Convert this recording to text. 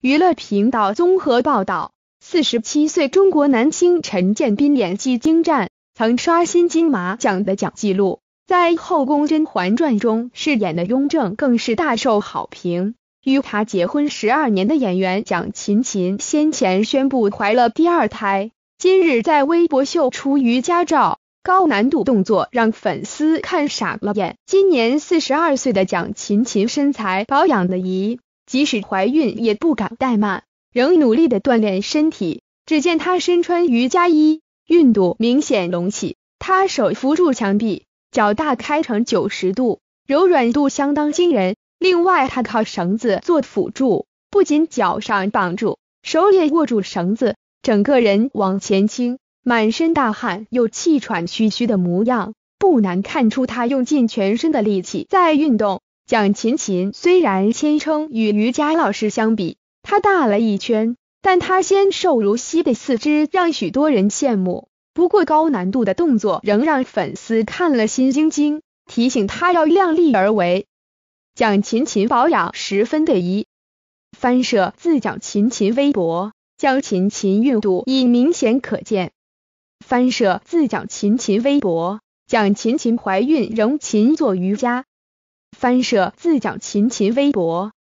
娱乐频道综合报道，47岁中国男星陈建斌演技精湛，曾刷新金马奖的奖纪录，在《后宫甄嬛传》中饰演的雍正更是大受好评。与他结婚12年的演员蒋勤勤先前宣布怀了第2胎，今日在微博秀出瑜伽照，高难度动作让粉丝看傻了眼。今年42岁的蒋勤勤身材保养得宜，即使怀孕也不敢怠慢，仍努力地锻炼身体。只见她身穿瑜伽衣，孕肚明显隆起，她手扶住墙壁，脚大开成90度，柔软度相当惊人。另外她靠绳子做辅助，不仅脚上绑住，手也握住绳子，整个人往前倾，满身大汗又气喘吁吁的模样，不难看出她用尽全身的力气在运动。蒋勤勤虽然谦称与瑜伽老师相比，她大了1圈，但她纤瘦如溪的四肢让许多人羡慕。不过高难度的动作仍让粉丝看了心惊惊，提醒她要量力而为。蒋勤勤保养十分的宜。翻摄自蒋勤勤微博，蒋勤勤孕肚已明显可见。翻摄自蒋勤勤微博，蒋勤勤怀孕仍勤做瑜伽。翻摄自蒋勤勤微博，